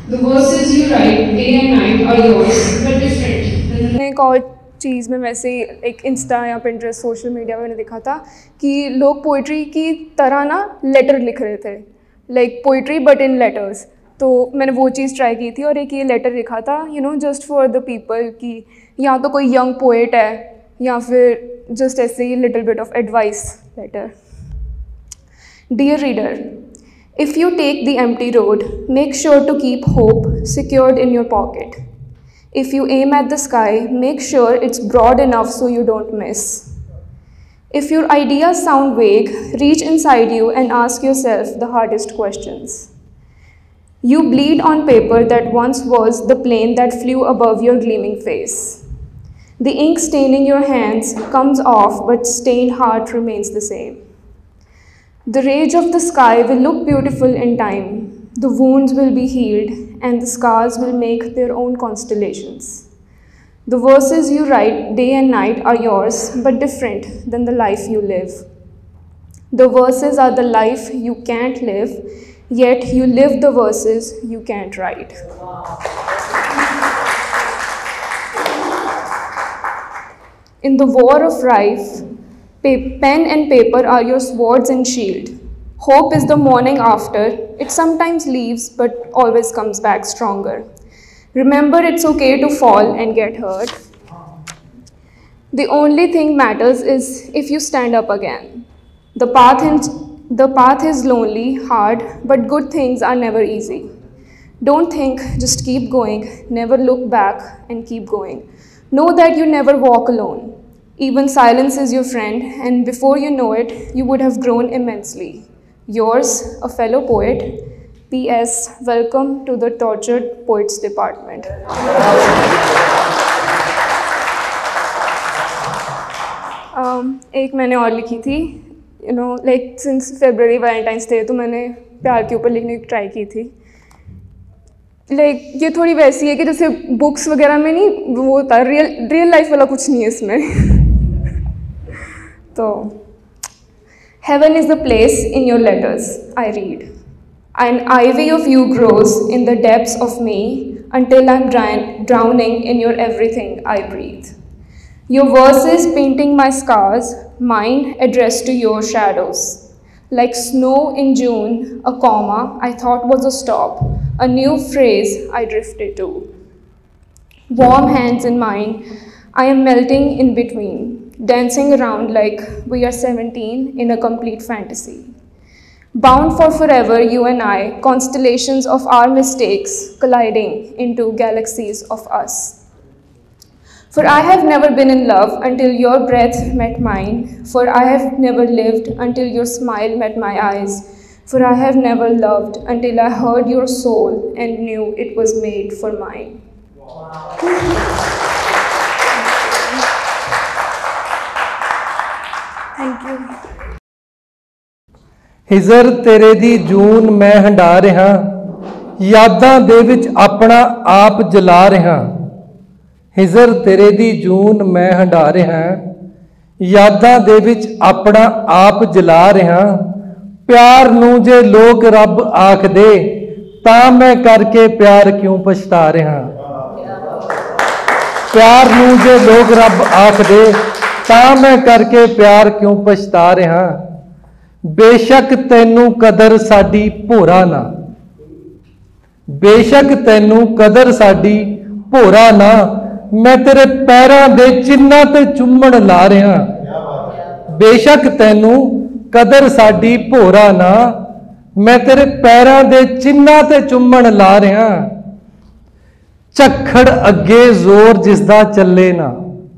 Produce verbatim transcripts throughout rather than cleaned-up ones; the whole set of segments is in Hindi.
The verses you write day and night are yours, but different. एक और चीज़ में वैसे एक इंस्टा या पिंटरेस्ट सोशल मीडिया में मैंने देखा था कि लोग पोइट्री की तरह ना लेटर लिख रहे थे, like poetry but in letters. तो मैंने वो चीज़ ट्राई की थी और एक ये लेटर लिखा था, you know, just for the people कि या तो कोई यंग पोएट है या फिर जस्ट ऐसे ही little bit of advice letter. Dear reader, if you take the empty road, make sure to keep hope secured in your pocket. If you aim at the sky, make sure it's broad enough so you don't miss. If your ideas sound vague, reach inside you and ask yourself the hardest questions. You bleed on paper that once was the plane that flew above your gleaming face. The ink staining your hands comes off, but stained heart remains the same. The rage of the sky will look beautiful in time. The wounds will be healed, and the scars will make their own constellations. The verses you write day and night are yours, but different than the life you live. The verses are the life you can't live, yet you live the verses you can't write. In the war of life, pen and paper are your swords and shield. Hope is the morning after. It sometimes leaves, but always comes back stronger. Remember, it's okay to fall and get hurt. The only thing matters is if you stand up again. The path, in, the path is lonely, hard, but good things are never easy. Don't think, just keep going. Never look back and keep going. Know that you never walk alone. Even silence is your friend, and before you know it, you would have grown immensely. Yours, a fellow poet. P S Welcome to the Tortured Poets Department. um, एक मैंने और लिखी थी, you know, like since February Valentine's Day, तो मैंने प्यार के ऊपर लिखने की ट्राई की थी। लाइक like, ये थोड़ी वैसी है कि जैसे बुक्स वगैरह में नहीं वो होता, रियल रियल लाइफ वाला कुछ नहीं है इसमें। तो heaven is the place in your letters, I read. An ivy of you grows in the depths of me until I'm drowning in your everything I breathe. Your verses painting my scars, mine addressed to your shadows. Like snow in June, a comma I thought was a stop, a new phrase I drifted to. Warm hands in mine, I am melting in between, dancing around like we are seventeen in a complete fantasy. Bound for forever, you and I, constellations of our mistakes colliding into galaxies of us. For I have never been in love until your breath met mine. For I have never lived until your smile met my eyes. For I have never loved until I heard your soul and knew it was made for mine. Wow. Thank you. हिजर तेरे दी जून मैं हंडा रहा, यादां दे विच अपना आप जला रहा। हिजर तेरे दी जून मैं हंडा रहा, यादां दे विच अपना आप जला रहा। प्यार नूं जे लोग रब आख दे, तां मैं करके प्यार क्यों पछता रहा। प्यार नूं जे लोग रब आख दे, तां मैं करके प्यार क्यों पछता रहा। बेशक तैनू कदर साडी भोरा ना, बेशक तैनू कदर साडी भोरा ना, मैं तेरे पैरां दे चिन्हां ते चुम्मण ला रहा। बेशक तैनू कदर साडी भोरा ना, मैं तेरे पैरां दे चिन्हां ते चुम्मण ला रहा। झक्खड़ अगे जोर जिसदा चले ना,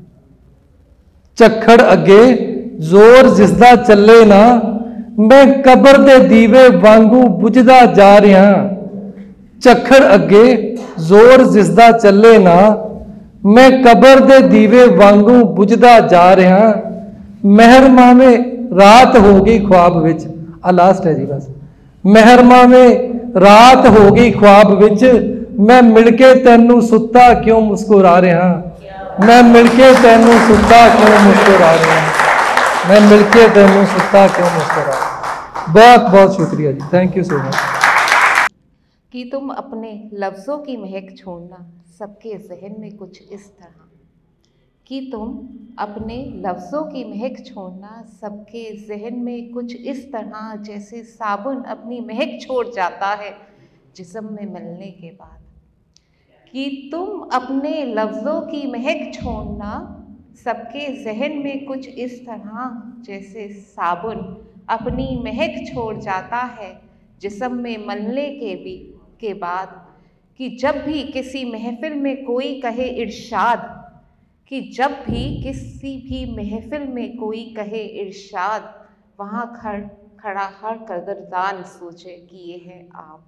झक्खड़ अगे जोर जिसदा चले ना, मैं कबर दे दीवे वांगू बुझदा जा रहा। झक्खड़ अगे जोर जिसदा चले ना, मैं कबर दे दीवे वांगू बुझदा जा रहा। महरमा में रात हो गई ख्वाब विच, आ लास्ट है जी बस। महरमा में रात हो गई ख्वाब विच, मैं मिलके तैनू सुता क्यों मुस्कुरा रहा। मैं मिलके तैनू सुता क्यों मुस्कुरा रहा। मैं मिलके तैनू सुता क्यों मुस्कुरा। बहुत बहुत शुक्रिया जी, थैंक यू सो मच। कि तुम अपने लफ्ज़ों की महक छोड़ना सबके जहन में कुछ इस तरह, कि तुम अपने लफ्ज़ों की महक छोड़ना सबके जहन में कुछ इस तरह, जैसे साबुन अपनी महक छोड़ जाता है जिस्म में मिलने के बाद। कि तुम अपने लफ्ज़ों की महक छोड़ना सबके जहन में कुछ इस तरह, जैसे साबुन अपनी महक छोड़ जाता है जिस्म में मलने के भी के बाद। कि जब भी किसी महफिल में कोई कहे इरशाद, कि जब भी किसी भी महफिल में कोई कहे इरशाद, वहाँ खड़ खड़ा हर कदरदान सोचे कि ये है आप।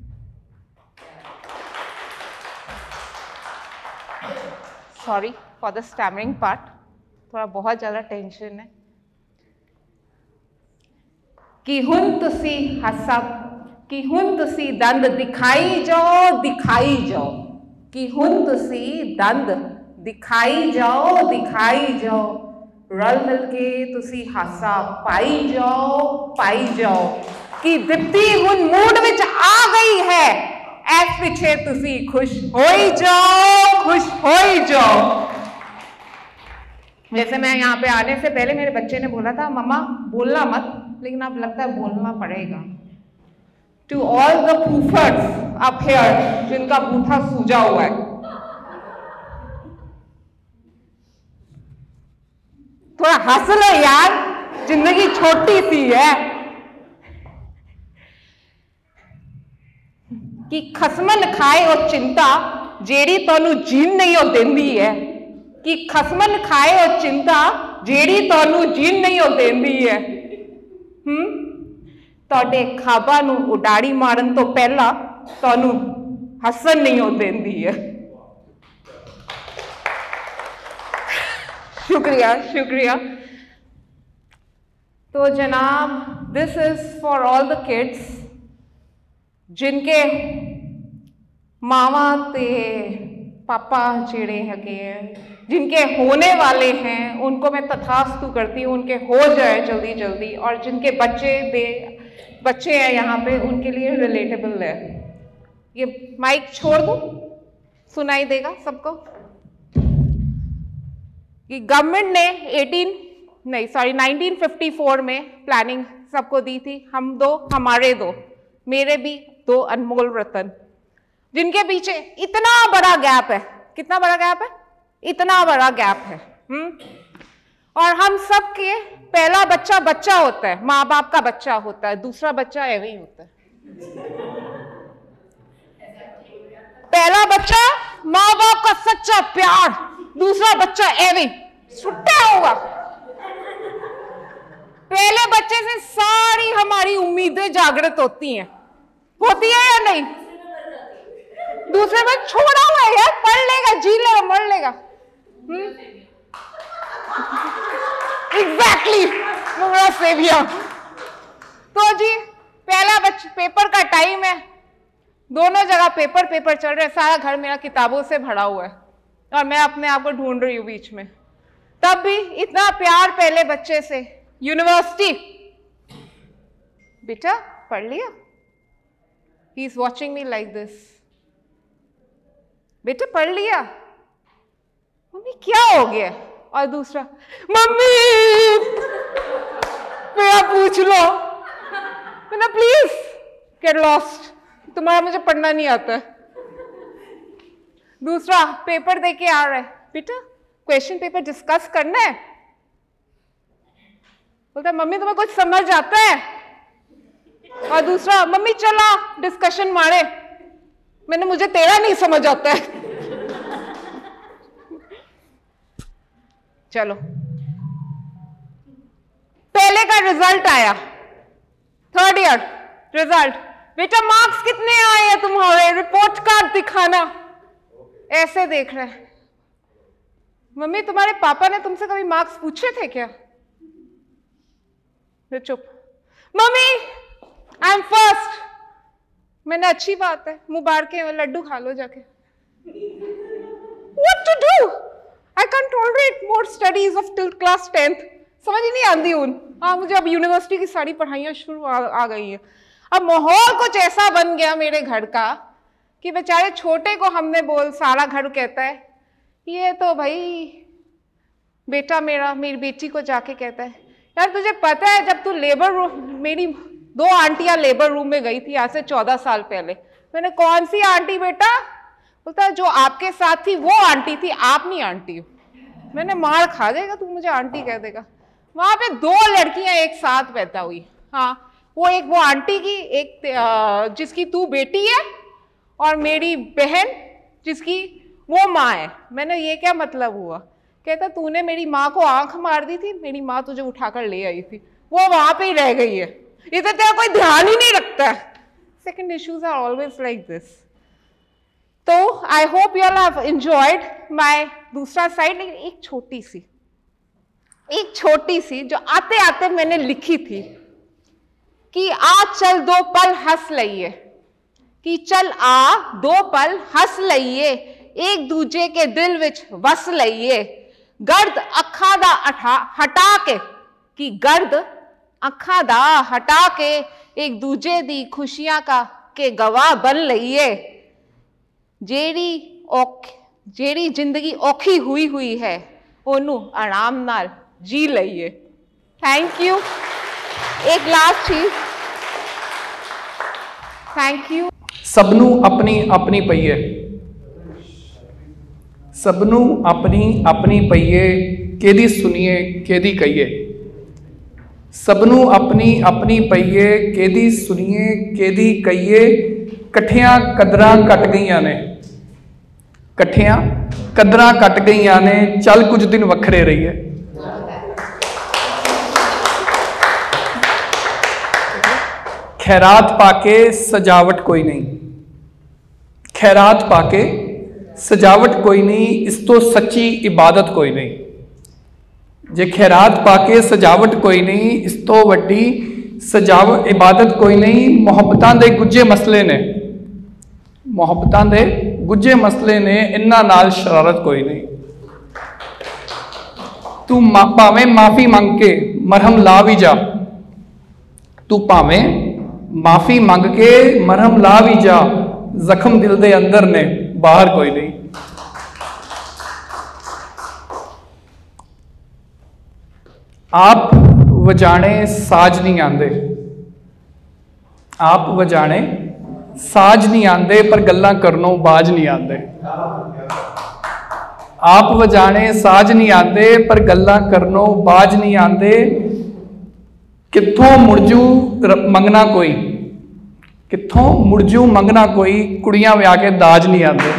Sorry for the stammering part, थोड़ा बहुत ज़्यादा टेंशन है। कि हुन तुसी हसा, कि हुन तुसी दंद दिखाई जाओ दिखाई जाओ, कि हुन तुसी दंद दिखाई जाओ दिखाई जाओ, रल मिल के तुसी हासा पाई जाओ पाई जाओ। कि दीप्ति हुन मूड विच आ गई है, ऐस पिछे तुसी खुश होई जाओ खुश होई जाओ। वैसे मैं यहाँ पे आने से पहले मेरे बच्चे ने बोला था मम्मा बोलना मत, लेकिन अब लगता है बोलना पड़ेगा। टू ऑल द फूफर्स अप हियर जिनका बूथा सूजा हुआ है, थोड़ा हंस लो यार, जिंदगी छोटी सी है। कि खसमन खाए और चिंता जेड़ी तोनू जीन नहीं हो देंदी है, कि खसमन खाए और चिंता जेड़ी तोनू जीन नहीं हो देंदी है। हम्म तोड़े खाबा नू उडाड़ी मारन तो पहला तोनू हसन नहीं हो देंदी है। शुक्रिया शुक्रिया। तो जनाब, this is for all the kids जिनके मावा ते पापा जेड़े हगे हैं, जिनके होने वाले हैं, उनको मैं तथास्तु करती हूँ, उनके हो जाए जल्दी जल्दी। और जिनके बच्चे दे बच्चे हैं यहाँ पे, उनके लिए रिलेटेबल है। ये माइक छोड़ दूँ, सुनाई देगा सबको। कि गवर्नमेंट ने अठारह नहीं सॉरी नाइनटीन फिफ्टी फोर में प्लानिंग सबको दी थी, हम दो हमारे दो, मेरे भी दो अनमोल रतन, जिनके पीछे इतना बड़ा गैप है। कितना बड़ा गैप है? इतना बड़ा गैप है। हम्म और हम सब के पहला बच्चा बच्चा होता है, माँ बाप का बच्चा होता है, दूसरा बच्चा ऐवे ही होता है। पहला बच्चा माँ बाप का सच्चा प्यार, दूसरा बच्चा ऐवे छुट्टा होगा। पहले बच्चे से सारी हमारी उम्मीदें जागृत होती हैं, होती है या नहीं? दूसरे में छोड़ा हुआ है यार, पढ़ लेगा, जी लेगा, मर लेगा। एग्जैक्टली मेरा सेवियर। तो जी पहला बच्चा पेपर का टाइम है, दोनों जगह पेपर पेपर चल रहे हैं, सारा घर मेरा किताबों से भरा हुआ है और मैं अपने आप को ढूंढ रही हूँ बीच में। तब भी इतना प्यार पहले बच्चे से। यूनिवर्सिटी, बेटा पढ़ लिया? He is watching me like this. बेटा पढ़ लिया? मम्मी क्या हो गया? और दूसरा, मम्मी मेरा पूछ लो। मैंने प्लीज गेट लॉस्ट, तुम्हारा मुझे पढ़ना नहीं आता है। दूसरा पेपर दे के आ रहा है, बेटा क्वेश्चन पेपर डिस्कस करना है। बोलता है मम्मी तुम्हें कुछ समझ आता है? और दूसरा, मम्मी चला डिस्कशन मारे। मैंने मुझे तेरा नहीं समझ आता है। चलो पहले का रिजल्ट आया, थर्ड ईयर रिजल्ट। बेटा मार्क्स कितने आए हैं तुम्हारे? रिपोर्ट कार्ड दिखाना। ऐसे देख रहे हैं। मम्मी तुम्हारे पापा ने तुमसे कभी मार्क्स पूछे थे क्या? चुप। Mummy I am first. मैंने अच्छी बात है, मुबारक है, लड्डू खा लो जाके। What to do? I can't tolerate more studies of till class tenth. समझ ही नहीं आती उन। हाँ मुझे अब यूनिवर्सिटी की सारी पढ़ाइयाँ शुरू आ, आ गई हैं। अब माहौल कुछ ऐसा बन गया मेरे घर का कि बेचारे छोटे को हमने बोल, सारा घर कहता है ये तो भाई बेटा मेरा, मेरी बेटी को जाके कहता है यार तुझे पता है जब तू लेबर रूम, मेरी दो आंटियां लेबर रूम में गई थी आज से चौदह साल पहले। मैंने कौन सी आंटी बेटा? बोलता है जो आपके साथ थी वो आंटी थी, आप नहीं आंटी हो। मैंने मार खा जाएगा तू मुझे आंटी कह देगा। वहां पे दो लड़कियां एक साथ पैदा हुई, हाँ वो एक वो आंटी की, एक जिसकी तू बेटी है और मेरी बहन जिसकी वो माँ है। मैंने ये क्या मतलब हुआ? कहता तूने मेरी माँ को आंख मार दी थी, मेरी माँ तुझे उठाकर ले आई थी, वो वहां पे ही रह गई है, इधर तेरा कोई ध्यान ही नहीं रखता है। Second issues are always like this. तो I hope you all have enjoyed my दूसरा साइड। लेकिन एक छोटी सी एक छोटी सी जो आते आते मैंने लिखी थी कि आ चल दो पल हंस लइए, कि चल आ दो पल हंस लइए, एक दूजे के दिल विच वस लइए, गर्द अखा दा हटा के, कि गर्द अखा दा हटा के एक दूजे दी खुशियां का के गवाह बन लइए, जेड़ी औख जेड़ी जिंदगी औखी हुई हुई है ओनू आराम नाल जी लइए। Thank you. एक लास्ट चीज, थैंक यू। सबनू अपनी अपनी पईए, सबनू अपनी अपनी पईए, केदी सुनिए केदी कहिए, सबनू अपनी अपनी पईए, केदी सुनिए केदी कहिए, कट्ठियां कदरां कट गईयां ने, कट्ठियां कदरां कट गईयां ने, चल कुछ दिन वखरे रहिए। खैरात पाके सजावट कोई नहीं, खैरात पाके सजावट कोई नहीं, इस तो सच्ची इबादत कोई नहीं। जे खैरात पाके सजावट कोई नहीं, इस तो वड्डी सजावट इबादत कोई नहीं। मुहब्बतां दे गुज्जे मसले ने, मुहब्बतां दे गुज्जे मसले ने, इन्हां नाल शरारत कोई नहीं। तू भावें माफी मंग के मरहम ला भी जा, तू भावें माफी मंग के मरहम ला भी जा, जख्म दिल दे अंदर ने बाहर कोई नहीं। आप वजाने साज नहीं आंदे, आप वजाने साज नहीं आंदे, पर गल्लां करनों बाज नहीं आंदे। आप वजाने साज नहीं आंदे, पर गल्लां करनों बाज नहीं आंदे। कित्थों मुड़जू मंगना कोई, कित्थों मुड़जू मंगना कोई, कुड़ियां विआह के दाज नहीं आंदे।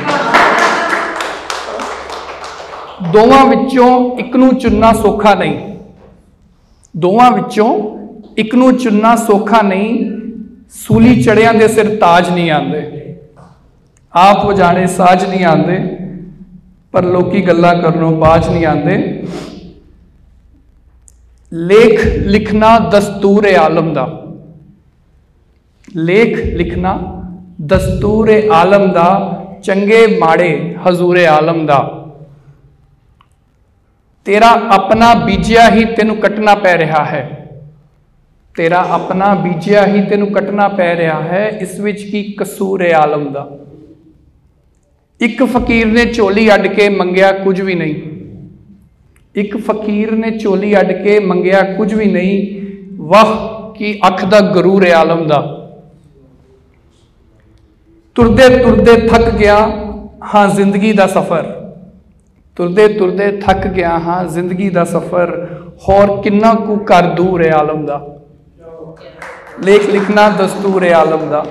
दोवां विच्चों इक नूं चुनना सौखा नहीं, दोवां विच्चों इक नूं चुनना सौखा नहीं, सूली चढ़ियां दे सिर ताज नहीं आंदे। आप वजाने साज नहीं आंदे, पर लोकी गल्लां करनों बाज नहीं आंदे। लेख लिखना दस्तूर ए आलम दा, लेख लिखना दस्तूर ए आलम दा, चंगे माड़े हजूर ए आलम दा। तेरा अपना बीजिया ही तेनू कटना पै रहा है, तेरा अपना बीजिया ही तेनू कटना पै रहा है, इस विच की कसूर ए आलम दा। एक फकीर ने झोली अड के मंगया कुछ भी नहीं, एक फकीर ने झोली अड के मंगया कुछ भी नहीं, वाह की अख दा गरूर ए आलम दा। तुरदे तुरदे थक गया हाँ जिंदगी दा सफर, तुरदे तुरदे थक गया हाँ जिंदगी दा सफर, होर किन्ना कु कर दूर ए आलम दा। लेख लिखना दस्तूर ए आलम दा।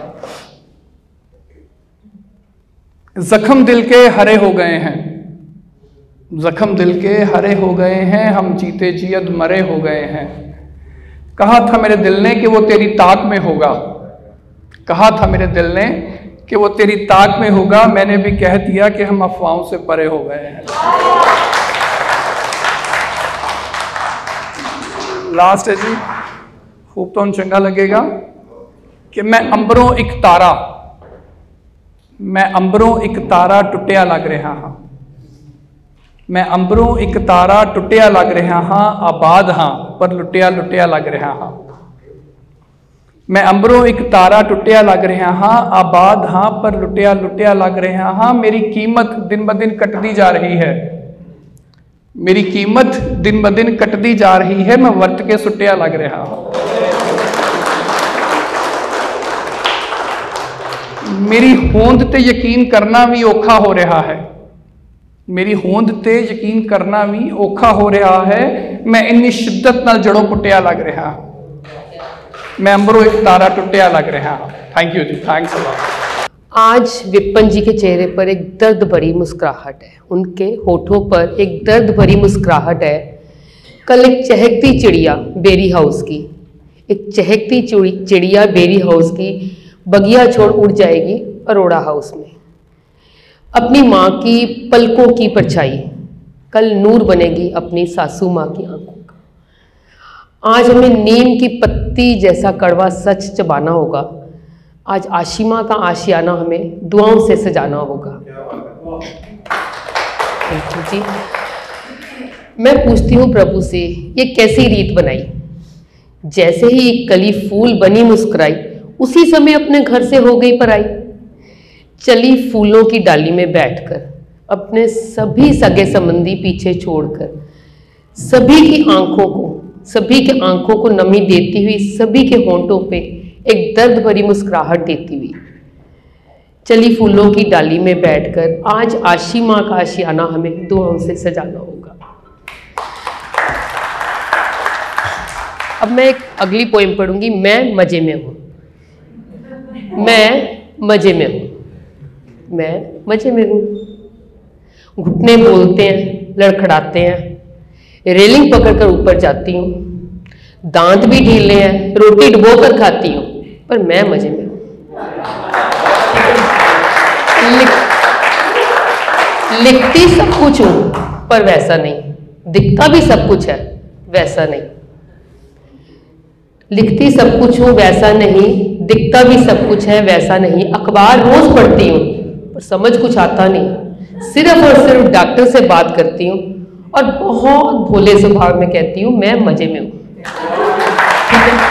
जख्म दिल के हरे हो गए हैं, जख्म दिल के हरे हो गए हैं, हम जीते जियद मरे हो गए हैं। कहा था मेरे दिल ने कि वो तेरी ताक में होगा, कहा था मेरे दिल ने कि वो तेरी ताक में होगा, मैंने भी कह दिया कि हम अफवाहों से परे हो गए हैं। लास्ट है जी, खूब तो चंगा लगेगा कि मैं अंबरों एक तारा, मैं अंबरों एक तारा टुटिया लग रहा हाँ, मैं अंबरों एक तारा टुटिया लग रहा हाँ, आबाद हाँ पर लुटिया लुटिया लग रहा हाँ। मैं अंबरों एक तारा टुटिया लग रहा हाँ, आबाद हाँ पर लुटिया लुटिया लग रहा हाँ। मेरी कीमत दिन ब दिन कटती जा रही है, मेरी कीमत दिन ब दिन कटती जा रही है, मैं वर्त के सुटिया लग रहा हाँ। मेरी होंद ते यकीन करना भी औखा हो रहा है, मेरी होंद ते यकीन करना भी औखा हो रहा है। मैं इन्नी शिद्दत नाल जड़ों पुटिया लग रहा, मैं अंबरों एक तारा टुटिया लग रहा। Thank you ji, thanks a lot. आज विपिन जी के चेहरे पर एक दर्द भरी मुस्कुराहट है, उनके होठों पर एक दर्द भरी मुस्कुराहट है। कल एक चहकती चिड़िया बेरी हाउस की, एक चहकती चिड़िया बेरी हाउस की बगिया छोड़ उड़ जाएगी अरोड़ा हाउस में। अपनी माँ की पलकों की परछाई कल नूर बनेगी अपनी सासू माँ की आंखों का। आज हमें नीम की पत्ती जैसा कड़वा सच चबाना होगा, आज आशिमा का आशियाना हमें दुआओं से सजाना होगा। जी, मैं पूछती हूँ प्रभु से ये कैसी रीत बनाई, जैसे ही एक कली फूल बनी मुस्कुराई, उसी समय अपने घर से हो गई पराई। चली फूलों की डाली में बैठकर, अपने सभी सगे संबंधी पीछे छोड़कर, सभी की आंखों को सभी के आंखों को नमी देती हुई, सभी के होंठों पे एक दर्द भरी मुस्कुराहट देती हुई चली फूलों की डाली में बैठकर। आज आशी माँ का आशियाना हमें दुआओं से सजाना होगा। अब मैं एक अगली पोएम पढ़ूंगी, मैं मजे में हूँ। मैं मजे में हूँ, मैं मजे में हूँ। घुटने बोलते हैं, लड़खड़ाते हैं, रेलिंग पकड़कर ऊपर जाती हूँ, दांत भी ढीले हैं, रोटी डुबो कर खाती हूँ, पर मैं मजे में हूँ। लिख, लिखती सब कुछ हूँ पर वैसा नहीं, दिखता भी सब कुछ है वैसा नहीं। लिखती सब कुछ हूँ वैसा नहीं, दिखता भी सब कुछ है वैसा नहीं। अखबार रोज पढ़ती हूँ पर समझ कुछ आता नहीं, सिर्फ और सिर्फ डॉक्टर से बात करती हूँ और बहुत भोले स्वभाव में कहती हूँ मैं मजे में हूँ। ठीक है।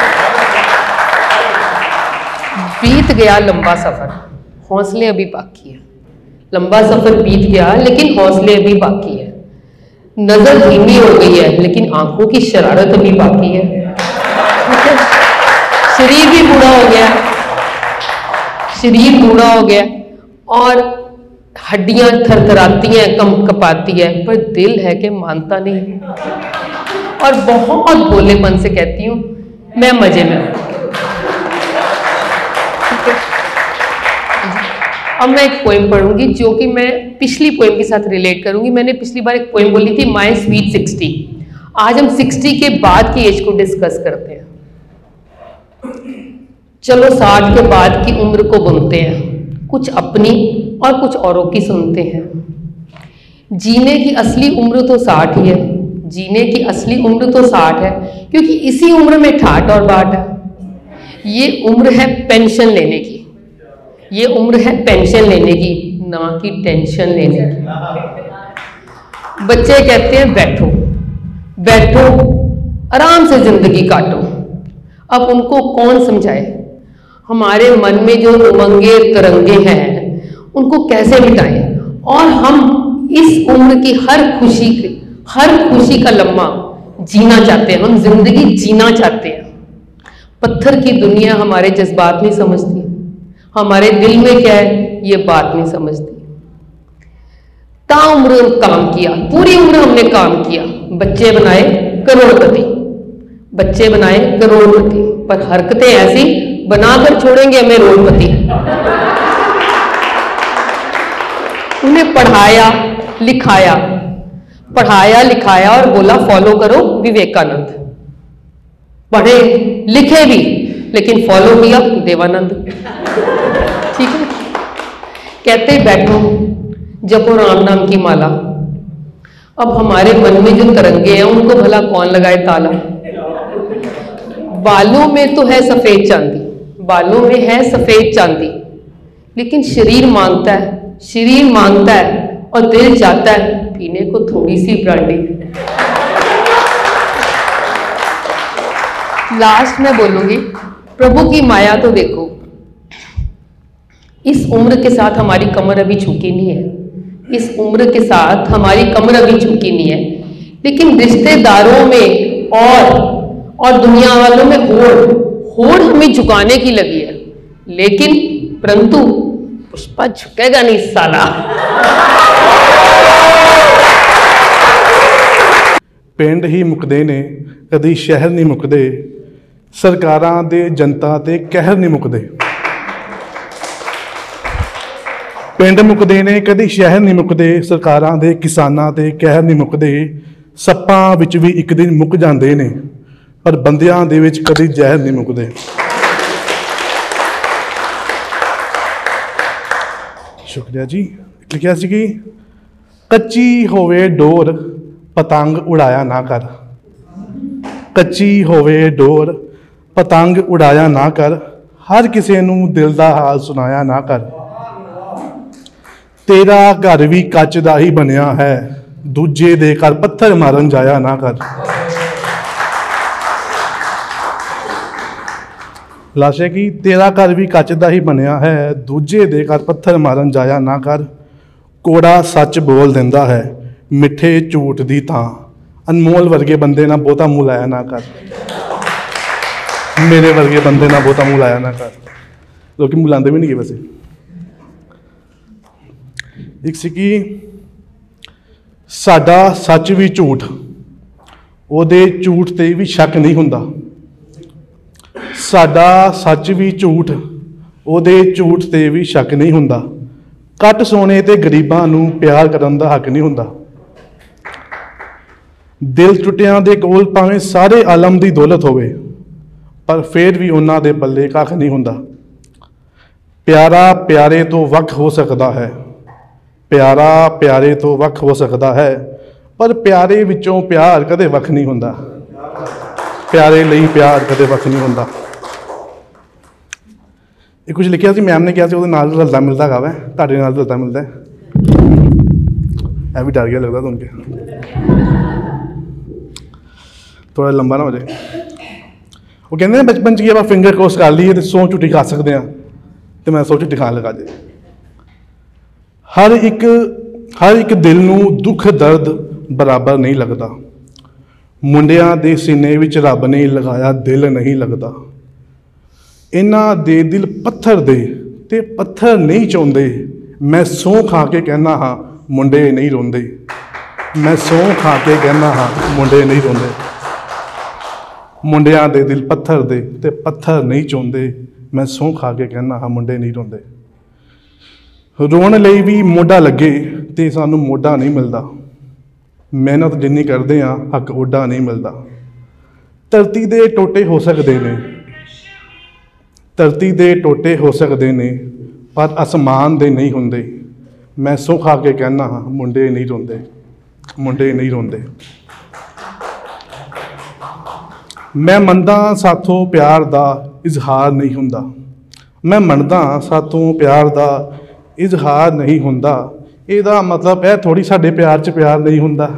बीत गया लंबा सफर, हौसले अभी बाकी है। लंबा सफर बीत गया लेकिन हौसले अभी बाकी है। नजर धीमी हो गई है लेकिन आंखों की शरारत अभी बाकी है। ठीक है। शरीर भी बूढ़ा हो गया, शरीर बूढ़ा हो गया और हड्डियां थरथराती हैं, कम कपाती है, पर दिल है कि मानता नहीं। और बहुत भोलेपन से कहती हूँ मैं मजे में हूँ। अब मैं एक पोएम पढ़ूंगी जो कि मैं पिछली पोएम के साथ रिलेट करूंगी। मैंने पिछली बार एक पोएम बोली थी माई स्वीट सिक्सटी। आज हम सिक्सटी के बाद की एज को डिस्कस करते हैं। चलो साठ के बाद की उम्र को बुनते हैं, कुछ अपनी और कुछ औरों की सुनते हैं। जीने की असली उम्र तो साठ ही है, जीने की असली उम्र तो साठ है, क्योंकि इसी उम्र में ठाट और बाट है। ये उम्र है पेंशन लेने की, ये उम्र है पेंशन लेने की, ना कि टेंशन लेने की। बच्चे कहते हैं बैठो बैठो आराम से जिंदगी काटो। अब उनको कौन समझाए, हमारे मन में जो उमंगे तरंगे हैं उनको कैसे मिटाएं, और हम इस उम्र की हर खुशी हर खुशी का लम्हा जीना चाहते हैं, हम जिंदगी जीना चाहते हैं। पत्थर की दुनिया हमारे जज्बात नहीं समझती, हमारे दिल में क्या है ये बात नहीं समझती। ताउम्र काम किया, पूरी उम्र हमने काम किया, बच्चे बनाए करोड़पति, बच्चे बनाए करोड़पति, पर हरकतें ऐसी बनाकर छोड़ेंगे हमें रोडपति। उन्हें पढ़ाया लिखाया पढ़ाया लिखाया और बोला फॉलो करो विवेकानंद। पढ़े लिखे भी लेकिन फॉलो किया देवानंद। ठीक है। कहते बैठो जपो राम नाम की माला। अब हमारे मन में जो तरंगे हैं उनको भला कौन लगाए ताला। बालों में तो है सफेद चांदी, बालों में है सफेद चांदी, लेकिन शरीर मांगता है शरीर मांगता है और दिल चाहता है पीने को थोड़ी सी ब्रांडी। लास्ट में बोलूंगी प्रभु की माया तो देखो, इस उम्र के साथ हमारी कमर अभी झुकी नहीं है, इस उम्र के साथ हमारी कमर अभी झुकी नहीं है, लेकिन रिश्तेदारों में और और दुनिया वालों में होड़ होड़ हमें झुकाने की लगी है, लेकिन परंतु पुष्पा झुकेगा नहीं साला। पिंड ही मुकदे ने, कदी शहर नहीं मुकदे, सरकारां दे जनता ते कहर नहीं मुकदे। पिंड मुकदे ने, कदी शहर नहीं मुकदे, सरकारां दे किसानां ते कहर नहीं मुकदे। सप्पां विच भी एक दिन मुक जांदे ने, पर बंदियां दे विच कदी जहर नहीं मुकदे। शुक्रिया जी। लिखिया सी कि कच्ची होवे डोर पतंग उड़ाया ना कर, कच्ची होवे डोर पतंग उड़ाया ना कर, हर किसी नूं दिल दा हाल सुनाया ना कर। तेरा घर भी कच दा ही बनिया है, दूजे दे घर पत्थर मारन जाया ना कर। लाशे की तेरा घर भी कच दा ही बनिया है, दूजे दे घर पत्थर मारन जाया ना कर। कोड़ा सच बोल दिंदा है, मिठे झूठ दी तां, अनमोल वर्गे बंदे ना बहुता मूँह लाया ना कर। मेरे वर्गे बंदे ना बहुता मूँह लाया ना कर। लोग मूँह लाते भी नहीं गए वैसे। एक सी कि साडा सच भी झूठ, ਉਹਦੇ ਝੂਠ ਤੇ भी शक नहीं हुंदा। साडा सच भी झूठ, ਉਹਦੇ ਝੂਠ ਤੇ भी शक नहीं हुंदा। घट सोने ते गरीबां नूं प्यार करन दा हक नहीं हुंदा। दिल टुटियां दे कोल भावें सारे आलम दी दौलत होवे, पर फिर भी उन्हां दे पल्ले कख नहीं हुंदा। प्यारा प्यारे तो वख हो सकदा है, प्यारा प्यारे तो वख हो सकता है, पर प्यारे विचों प्यार कदे वख नहीं हुंदा। प्यारे लई प्यार कदे वख नहीं हुंदा। ये कुछ लिखिया सी मैम ने कहा सी, उहदे नाल रलदा मिलदा गा वै, तुहाडे नाल रलदा मिलदा है। भी डर गया लगता सुन के, थोड़ा लंबा ना हो जाए। वो कहते हैं बचपन च आप फिंगर क्रॉस कर लीए तो सौ झूठी खा सकते हैं, तो मैं सौ झूठी खान लगा जे। हर एक हर एक दिल नूं दुख दर्द बराबर नहीं लगता। मुंडियां दे सीने विच रब ने लगाया दिल नहीं लगता। इन्हां दे दिल पत्थर दे ते पत्थर नहीं चाहुंदे। मैं सौ खा के कहना हाँ मुंडे नहीं रोंदे। मैं सौ खा के कहना हाँ मुंडे नहीं रोंदे। मुंडियां दे दिल पत्थर दे ते पत्थर नहीं चाहुंदे। मैं सौ खा के कहना हाँ मुंडे नहीं रोंदे। रोण लई भी मोढा लगे तो सानू मोढा नहीं मिलता। मेहनत जिन्नी करते हाँ हक ओडा नहीं मिलता। धरती दे टोटे हो सकते ने, धरती दे टोटे हो सकते ने, पर आसमान दे नहीं हुंदे। मैं सौ खा के कहना हाँ मुंडे नहीं रोंदे, मुंडे नहीं रोंदे। मैं मनदा साथों प्यार दा इजहार नहीं हुंदा। मैं मनदा साथों प्यार दा इजहार नहीं हुंदा। ਇਹਦਾ मतलब है थोड़ी साडे प्यार च प्यार नहीं हुंदा।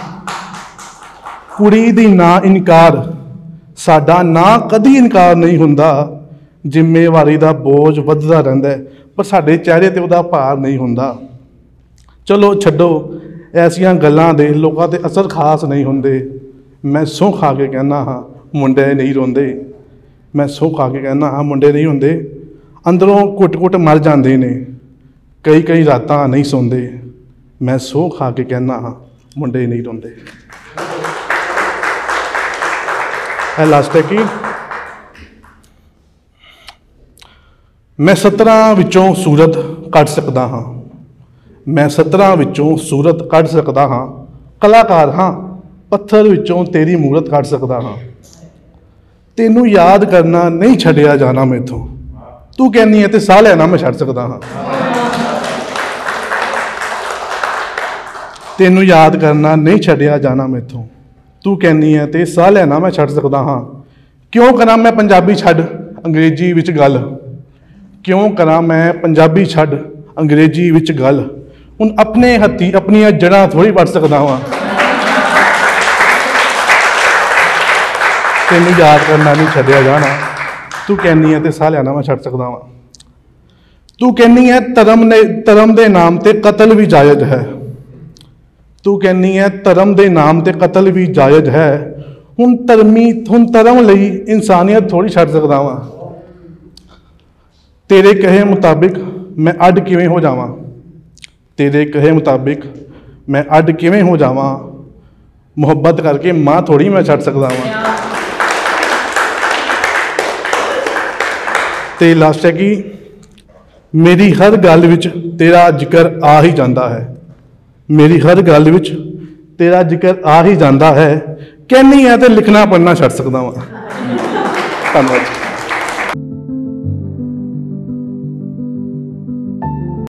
कुड़ी दी ना इनकार, साडा ना कदी इनकार नहीं हुंदा। जिम्मेवारी दा बोझ वधदा रहिंदा है, पर साडे चेहरे ते उहदा भार नहीं हुंदा। चलो छड्डो ऐसियां गल्लां दे, लोकां ते असर खास नहीं हुंदे। मैं सौं खा के कहना हाँ मुंडे नहीं रोंदे। मैं सौं खा के कहना हाँ मुंडे नहीं हुंदे। अंदरों घुट घुट मर जांदे ने, कई कई रातां नहीं सौंदे। मैं सौ खा के कहना हाँ मुंडे नहीं रोंदे। है लास्ट है कि मैं सत्रह विचों सूरत कढ़ सकदा हाँ। मैं सत्रह विचों सूरत कढ़ सकदा हाँ। कलाकार हाँ, पत्थर विचों तेरी मूरत कढ़ सकदा हाँ। तेनू याद करना नहीं छड्डिया जाना मैथों। तू कहनी है तो साह लैना मैं छड्ड सकदा हाँ। तेनू याद करना नहीं छड्डिया जाना मैथों। तू कहनी है तो साह लैना मैं छड्ड सकदा हाँ। क्यों करा मैं पंजाबी छड्ड अंग्रेजी विच गल। क्यों करा मैं पंजाबी छड्ड अंग्रेजी विच गल। हुण अपने हत्थी अपनियां जड़ां थोड़ी वड़ सकदा हाँ। तेनू याद करना नहीं छड्डिया जाना। ਤੂੰ ਕਹਿੰਦੀ ਹੈ ਤੇ ਸਾਹ ਲੈਣਾ ਮੈਂ ਛੱਡ ਸਕਦਾ ਵਾਂ। ਤੂੰ ਕਹਿੰਦੀ ਹੈ ਧਰਮ ਨੇ ਧਰਮ ਦੇ ਨਾਮ ਤੇ ਕਤਲ ਵੀ ਜਾਇਜ਼ ਹੈ। ਤੂੰ ਕਹਿੰਦੀ ਹੈ ਧਰਮ ਦੇ ਨਾਮ ਤੇ ਕਤਲ ਵੀ ਜਾਇਜ਼ ਹੈ। ਹੁਣ ਧਰਮੀ ਹੁਣ ਧਰਮ ਲਈ ਇਨਸਾਨੀਅਤ ਥੋੜ੍ਹੀ ਛੱਡ ਸਕਦਾ ਵਾਂ। ਤੇਰੇ ਕਹੇ ਮੁਤਾਬਿਕ ਮੈਂ ਅੱਡ ਕਿਵੇਂ ਹੋ ਜਾਵਾਂ। ਤੇਰੇ ਕਹੇ ਮੁਤਾਬਿਕ ਮੈਂ ਅੱਡ ਕਿਵੇਂ ਹੋ ਜਾਵਾਂ। ਮੁਹੱਬਤ ਕਰਕੇ ਮਾਂ ਥੋੜ੍ਹੀ ਮੈਂ ਛੱਡ ਸਕਦਾ ਵਾਂ। ਤੇ ਲਾਸਟ ਹੈ ਕਿ ਮੇਰੀ ਹਰ ਗੱਲ ਵਿੱਚ ਤੇਰਾ ਜ਼ਿਕਰ ਆ ਹੀ ਜਾਂਦਾ ਹੈ। ਮੇਰੀ ਹਰ ਗੱਲ ਵਿੱਚ ਤੇਰਾ ਜ਼ਿਕਰ ਆ ਹੀ ਜਾਂਦਾ ਹੈ। ਕਹਿੰਦੀ ਹੈ ਤੇ ਲਿਖਣਾ ਪੜ੍ਹਨਾ ਛੱਡ ਸਕਦਾ ਵਾਂ। ਧੰਨਵਾਦ।